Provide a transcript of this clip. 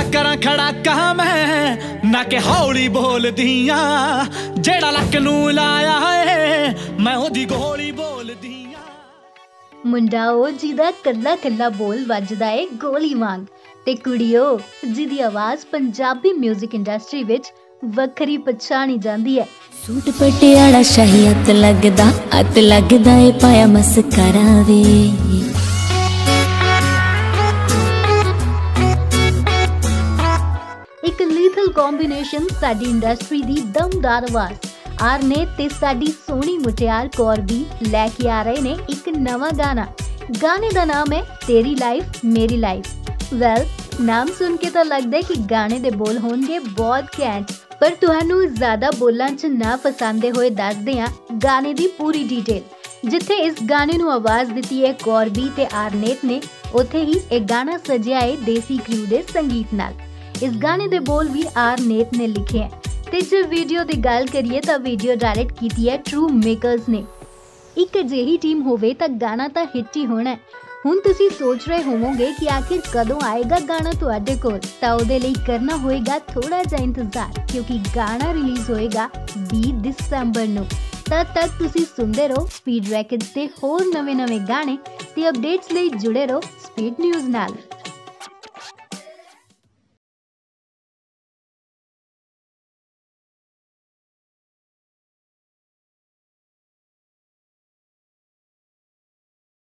करा खड़ा कहा मैं ना के हौली बोल दिया जेड़ा लक नू लाया है मैं ओदी गोली बोल दिया। मुंडा ओ जिदा कल्ला कल्ला बोल वजदा है गोली वांग ते कुड़ियो जिदी आवाज पंजाबी म्यूजिक इंडस्ट्री विच वखरी पछाणी जांदी है। सूट पटियाला शाही अत लगदा ए पाया मस्करा वे। एक लीथल कॉम्बिनेशन साडी इंडस्ट्री दी दमदार आवाज आरनेत ते साडी सोहनी मुटियार कौरबी लैके आ रहे ने एक नवा गाना। गाने दा नाम है तेरी लाइफ मेरी लाइफ। वेल नाम सुन के तो लगदा है कि गाने दे बोल होणगे बहुत घैंट, पर तुहानू ज्यादा बोलां च ना फसांदे होए दसदे हां गाने दी पूरी डिटेल। जिथे इस गाने नू आवाज दिती है कौरबी ते आरनेत ने, उत्थे ही एक गाना सजिया है देसी क्रू दे संगीत नाल। इस गाने दे बोल भी आरनेत ने लिखे हैं ते जे वीडियो दी गल करिए तां वीडियो डायरेक्ट कीती है ट्रू मेकर्स ने। एक अजिही टीम होवे तां गाना तां हिट ही होना है। हुण तुसी सोच रहे होवोगे कि आखिर कदों आएगा गाना तुहाडे कोल, तां उहदे लई करना होएगा थोड़ा जिहा इंतजार, क्योंकि गाना रिलीज होएगा 20 दिसंबर नूं। तद तक तुसी सुनदे रहो स्पीड रैकेट्स ते होर नवे-नवे गाने ते अपडेट्स लई जुड़े रहो स्पीड न्यूज़ नाल।